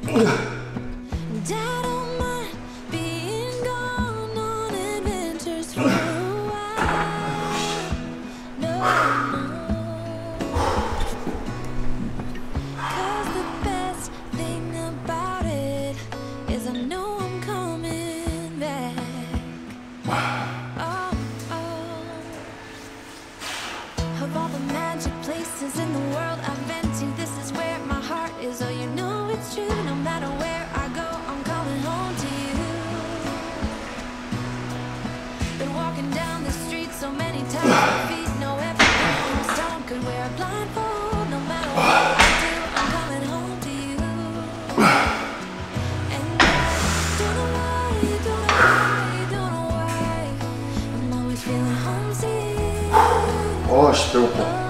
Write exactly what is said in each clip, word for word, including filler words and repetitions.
아씨 배고파.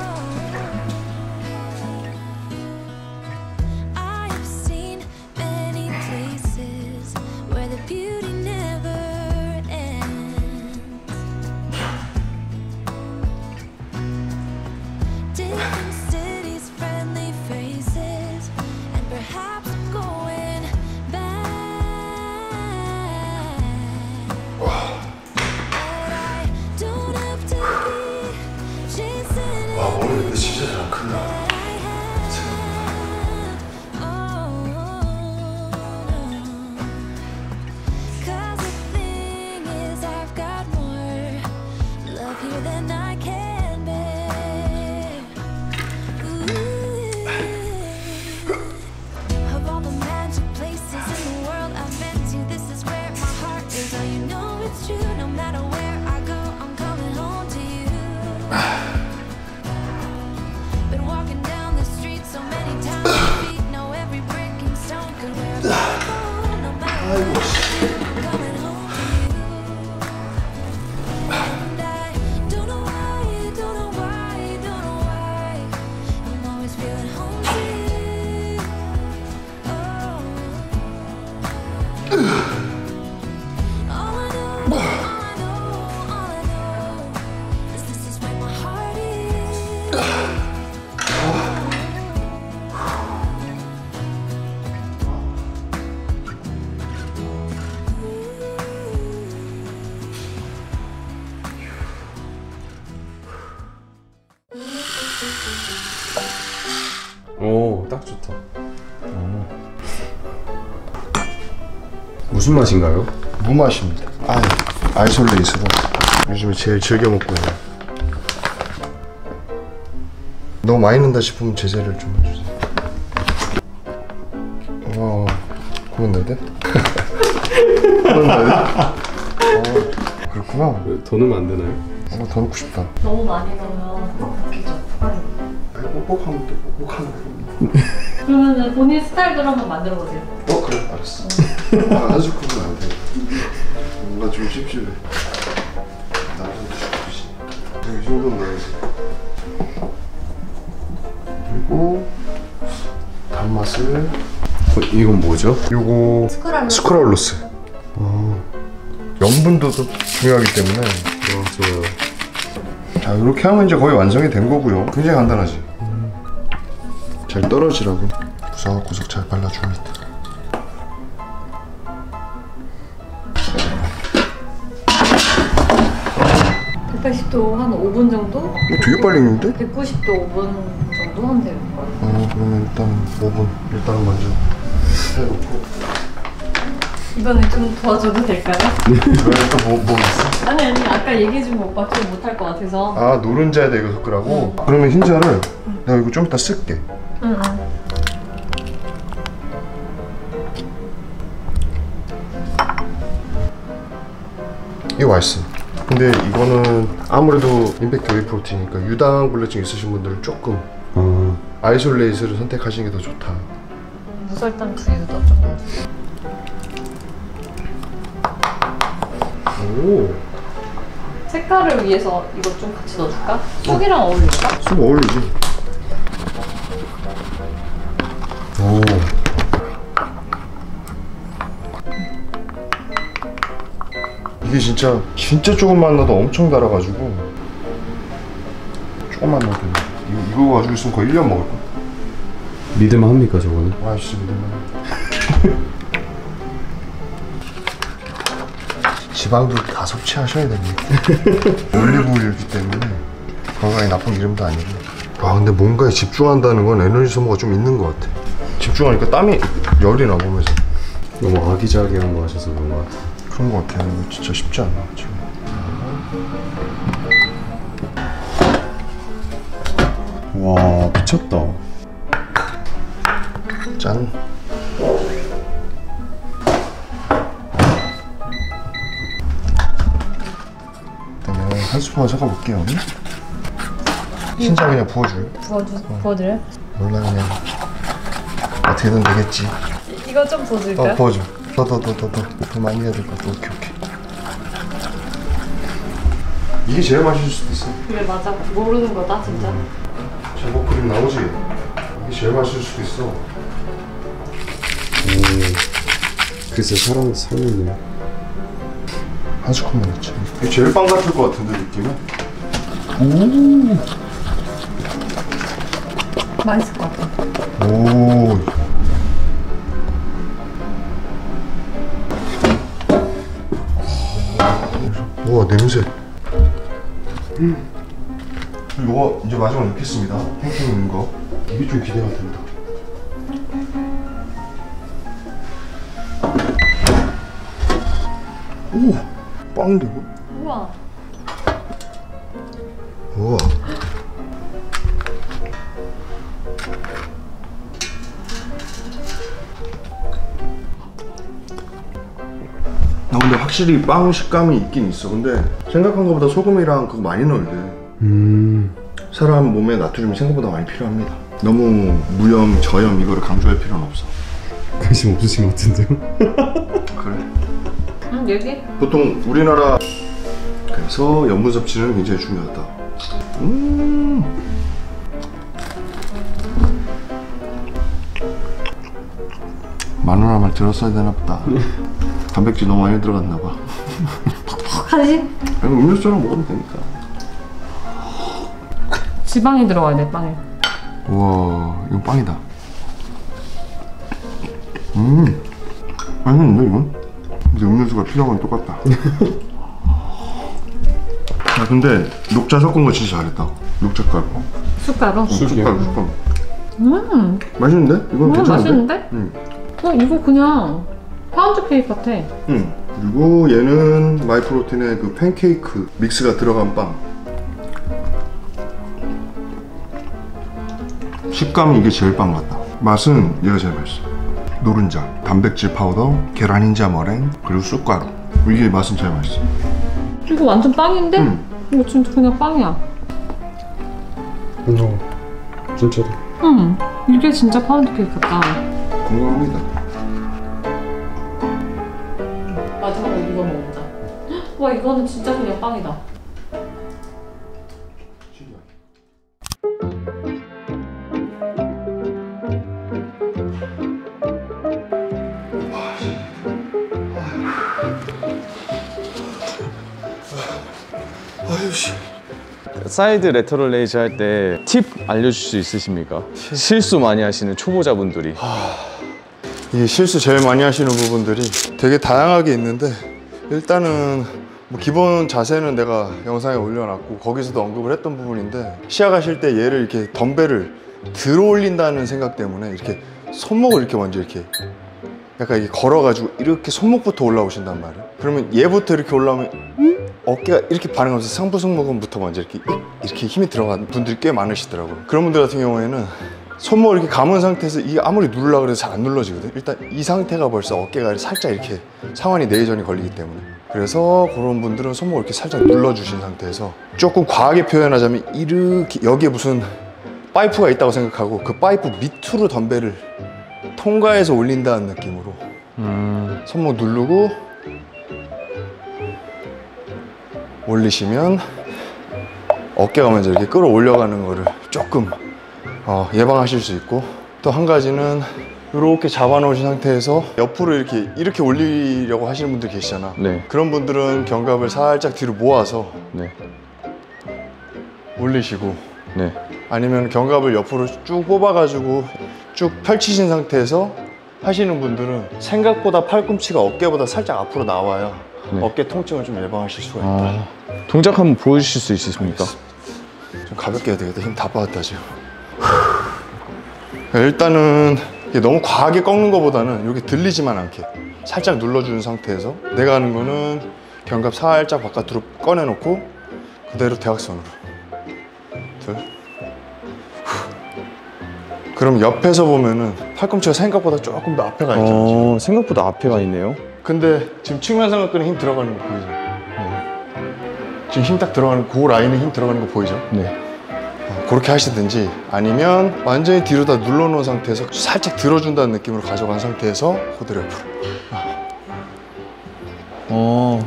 와 머리 근데 진짜 잘 큰다. 오, 딱 좋다. 오. 무슨 맛인가요? 무맛입니다. 아, 아이솔레이스로 요즘에 제일 즐겨 먹고 있는. 너무 많이 넣는다 싶으면 제재를 좀 해주세요. 와, 그건 넣어야 돼? 그건 넣어야 돼? 어, 그렇구나. 왜, 더 넣으면 안 되나요? 어, 더 넣고 싶다. 너무 많이 넣으면 바뀌죠. 뻑뻑하면 또 뻑뻑한 거. 그러면 본인 스타일대로 한번 만들어 보세요. 어 그래 알았어. 아, 아주 그건 안 돼. 뭔가 좀 찝찝해. 나도 죽지. 이 정도는 넣어야지. 그리고 단맛을. 어, 이건 뭐죠? 요거 스크랄로스. 스크랄로스. 어. 염분도 또 중요하기 때문에. 어, 좋아요. 자 이렇게 하면 이제 거의 완성이 된 거고요. 굉장히 간단하지. 음. 잘 떨어지라고 구석구석 잘 발라줍니다. 백팔십 도 한 오 분 정도? 이거 되게 빨리 익는데? 백구십 도 오 분 정도 하면 돼요. 어 그러면 일단 오 분 일단은 먼저 해놓고. 이번에 좀 도와줘도 될까요? 왜 또 뭐, 뭐 있어? 아니 아니 아까 얘기해준 거 오빠 좀 못할 것 같아서. 아 노른자에다 이거 섞으라고? 응. 그러면 흰자를 응. 내가 이거 좀 이따 쓸게. 응, 응. 이거 맛있어. 근데 이거는 아무래도 임팩트 웨이 프로틴이니까 유당불내증 있으신 분들은 조금 어. 아이솔레이스를 선택하시는 게 더 좋다. 무설탕 두개도 좀 넣어주세요. 오. 색깔을 위해서 이거 좀 같이 넣어줄까? 쑥이랑 어. 어울릴까? 쑥 어울리지. 오. 이게 진짜 진짜 조금만 넣어도 엄청 달아가지고 조금만 넣어도 이거, 이거 가지고 있으면 거의 일 년 먹을 거야. 믿을만 합니까 저거는? 아 진짜 믿을만 해. 지방도 다 섭취하셔야 됩니다. 올리브오일이기 때문에 건강에 나쁜 기름도 아니고. 아 근데 뭔가에 집중한다는 건 에너지 소모가 좀 있는 것 같아. 집중하니까 땀이 열이 나 보면서. 너무 아기자기한 거 하셔서 그런 것 같아. 그런 것 같아요. 이거 진짜 쉽지 않아 지금. 와 미쳤다. 짠. 그러면 한 스푼만 섞어볼게요. 신장 그냥 부어줘요. 부어주, 부어드려요? 몰라 그냥 어떻게든 되겠지. 이거 좀 부어드릴까요? 어 부어줘. 더 더 더 더 더 더 많이 해야 될 것 같아. 오케이 오케이. 이게 제일 맛있을 수도 있어. 그래 맞아. 모르는 거다 진짜. 제목 그림 나오지? 이게 제일 맛있을 수도 있어. 오, 글쎄 사람 살렸네. 한 스푼만 넣지. 이게 제일 빵 같을 것 같은데 느낌은? 맛있을 것 같아. 오. 우와 냄새. 음. 이거 이제 마지막 넣겠습니다. 팽팽 넣는 거. 이게 좀 기대가 된다. 오, 빵인데 이거? 우와. 우와. 나 근데 확실히 빵 식감이 있긴 있어. 근데 생각한 것보다 소금이랑 그거 많이 넣어야 돼. 음. 사람 몸에 나트륨이 생각보다 많이 필요합니다. 너무 무염, 저염 이거를 강조할 필요는 없어. 관심 없으신 것 같은데요? 그래. 응 여기? 보통 우리나라 그래서 염분 섭취는 굉장히 중요하다. 음. 마늘 하나만 들었어야 되나 보다. 단백질 너무 많이 들어갔나 봐. 하지? 아니 음료수랑 먹으면 되니까. 지방이 들어가야 돼 빵에. 우와 이건 빵이다. 음 맛있는데 이건? 근데 음료수가 필요한 건 똑같다. 야 근데 녹차 섞은 거 진짜 잘했다. 녹차가루. 숟가루? 숟가루 숟가루. 음. 맛있는데? 이건 음, 괜찮은데? 맛있는데? 응. 어 이거 그냥 파운드 케이크 같아. 응. 그리고 얘는 마이프로틴의 그 팬케이크 믹스가 들어간 빵. 식감이 이게 제일 빵 같다. 맛은 얘가 제일 맛있어. 노른자, 단백질 파우더, 계란 흰자 머랭, 그리고 쑥가루. 이게 맛은 제일 맛있어. 이거 완전 빵인데? 응. 이거 진짜 그냥 빵이야. 어, 진짜로. 응. 이게 진짜 파운드 케이크 같다. 건강합니다. 마지막으로 이거 먹자. 와 이거는 진짜 그냥 빵이다. 아유씨. 사이드 레터럴 레이즈 할 때 팁 알려줄 수 있으십니까? 실수 많이 하시는 초보자분들이. 이게 실수 제일 많이 하시는 부분들이 되게 다양하게 있는데, 일단은 뭐 기본 자세는 내가 영상에 올려놨고 거기서도 언급을 했던 부분인데, 시작하실 때 얘를 이렇게 덤벨을 들어 올린다는 생각 때문에 이렇게 손목을 이렇게 먼저 이렇게 약간 이렇게 걸어가지고 이렇게 손목부터 올라오신단 말이에요. 그러면 얘부터 이렇게 올라오면 어깨가 이렇게 반응하면서 상부 승모근부터 먼저 이렇게 이렇게 힘이 들어가는 분들이 꽤 많으시더라고요. 그런 분들 같은 경우에는 손목을 이렇게 감은 상태에서 이게 아무리 누르려고 해도 잘 안 눌러지거든. 일단 이 상태가 벌써 어깨가 살짝 이렇게 상완이 내전이 걸리기 때문에, 그래서 그런 분들은 손목을 이렇게 살짝 눌러주신 상태에서 조금 과하게 표현하자면 이렇게 여기에 무슨 파이프가 있다고 생각하고 그 파이프 밑으로 덤벨을 통과해서 올린다는 느낌으로 음... 손목 누르고 올리시면 어깨가 먼저 이렇게 끌어올려가는 거를 조금 어, 예방하실 수 있고, 또 한 가지는 이렇게 잡아놓으신 상태에서 옆으로 이렇게 이렇게 올리려고 하시는 분들 계시잖아. 네. 그런 분들은 견갑을 살짝 뒤로 모아서 네. 올리시고, 네. 아니면 견갑을 옆으로 쭉 뽑아가지고 쭉 펼치신 상태에서 하시는 분들은 생각보다 팔꿈치가 어깨보다 살짝 앞으로 나와야 네. 어깨 통증을 좀 예방하실 수가 있다. 아, 동작 한번 보여주실 수 있으십니까? 좀 가볍게 해야 되겠다. 힘 다 빠졌다 지금. 일단은 이게 너무 과하게 꺾는 것보다는 이렇게 들리지만 않게 살짝 눌러주는 상태에서 내가 하는 거는 견갑 살짝 바깥으로 꺼내놓고 그대로 대각선으로 둘. 그럼 옆에서 보면은 팔꿈치가 생각보다 조금 더 앞에 가 있잖아요. 어, 생각보다 앞에가 있네요. 근데 지금 측면삼각근에 힘 들어가는 거 보이죠? 지금 힘 딱 들어가는 그 라인에 힘 들어가는 거 보이죠? 네. 어, 그렇게 하시든지 아니면 완전히 뒤로 다 눌러놓은 상태에서 살짝 들어준다는 느낌으로 가져간 상태에서 그대로 옆으로. 어,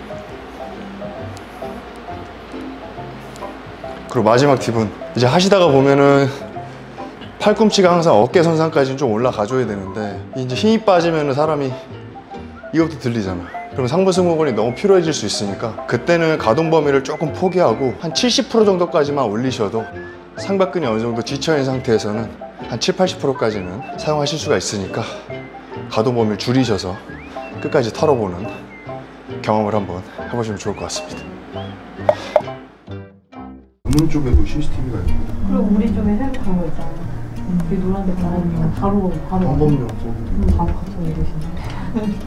그리고 마지막 팁은 이제 하시다가 보면은 팔꿈치가 항상 어깨 선상까지는 좀 올라가줘야 되는데 이제 힘이 빠지면은 사람이 이것도 들리잖아. 그러면 상부 승모근이 너무 피로해질 수 있으니까 그때는 가동 범위를 조금 포기하고 한 칠십 퍼센트 정도까지만 올리셔도 상박근이 어느 정도 지쳐있는 상태에서는 한 칠, 팔십 퍼센트까지는 사용하실 수가 있으니까 가동 범위를 줄이셔서 끝까지 털어보는 경험을 한번 해보시면 좋을 것 같습니다. 어느 쪽에도 씨씨티비가 있고 그리고 우리 쪽에 새로 간거 있잖아요. 이 노란색 달아있는 거 바로 바로 방법용 음, 바로 갖다 내리시네.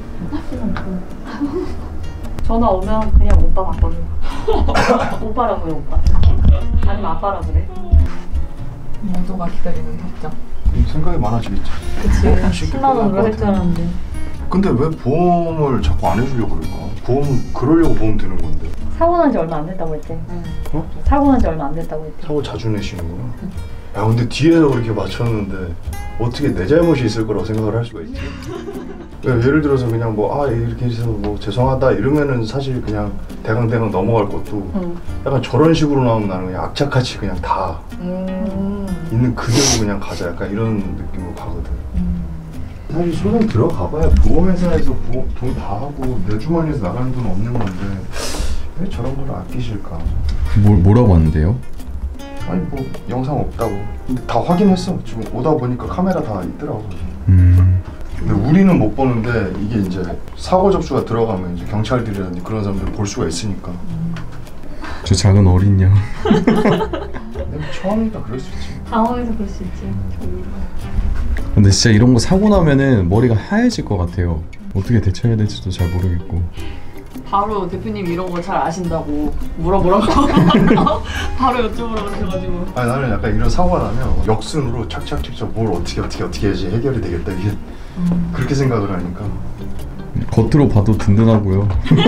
전화 오면 그냥 오빠 바꿔줘. 오빠라고 해 오빠. 아니면 아빠라 그래. 모두가 기다리는 답장. 생각이 많아지겠지. 그치. 십만 원으로 할 줄 알았는데. 근데 왜 보험을 자꾸 안 해주려고 그럴까? 보험은 그러려고 보험 드는 건데. 사고 난 지 얼마 안 됐다고 했지. 응. 어? 사고 난 지 얼마 안 됐다고 했지. 사고 자주 내시는구나. 야 근데 뒤에서 그렇게 맞췄는데 어떻게 내 잘못이 있을 거라고 생각을 할 수가 있지? 왜, 예를 들어서 그냥 뭐 아 이렇게 해서 뭐 죄송하다 이러면은 사실 그냥 대강대강 넘어갈 것도 응. 약간 저런 식으로 나오면 나는 그냥 악착같이 그냥 다 음. 있는 그대로 그냥 가자 약간 이런 느낌으로 가거든. 음. 사실 소송 들어가봐야 보험회사에서 보험 돈 다 하고 내 주머니에서 나가는 돈 없는 건데 왜 저런 걸 아끼실까? 뭘, 뭐라고 하는데요? 아니 뭐 영상 없다고. 근데 다 확인했어. 지금 오다 보니까 카메라 다 있더라고. 음. 근데 우리는 못 보는데 이게 이제 사고 접수가 들어가면 이제 경찰들이라든지 그런 사람들 볼 수가 있으니까. 저 작은 어린 양. 근데 처음이니까 그럴 수 있지. 당황해서 그럴 수 있지. 근데 진짜 이런 거 사고 나면은 머리가 하얘질 것 같아요. 어떻게 대처해야 될지도 잘 모르겠고. 바로 대표님 이런 거 잘 아신다고 물어보라고 바로 여쭤보라고 하셔가지고. 아니 나는 약간 이런 사고가 나면 역순으로 착착착착 뭘 어떻게 어떻게 어떻게 해야지 해결이 되겠다 이게 음. 그렇게 생각을 하니까. 겉으로 봐도 든든하고요.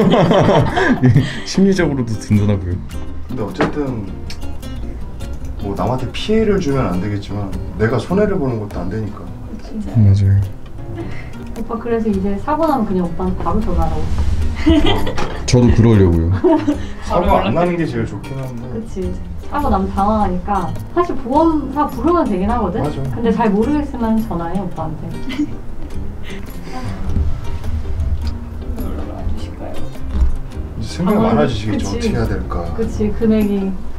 심리적으로도 든든하고요. 근데 어쨌든 뭐 남한테 피해를 주면 안 되겠지만 내가 손해를 보는 것도 안 되니까. 그치. 맞아요. 오빠 그래서 이제 사고 나면 그냥 오빠한테 바로 전화하라고. 저도 그러려고요. 사고 안 나는 게 제일 좋긴 한데. 그치. 사고 나면 당황하니까 사실 보험사 부르면 되긴 하거든? 맞아. 근데 잘 모르겠으면 전화해 오빠한테. 이제 생각이 아, 많아지시겠죠. 그치. 어떻게 해야 될까. 그치 금액이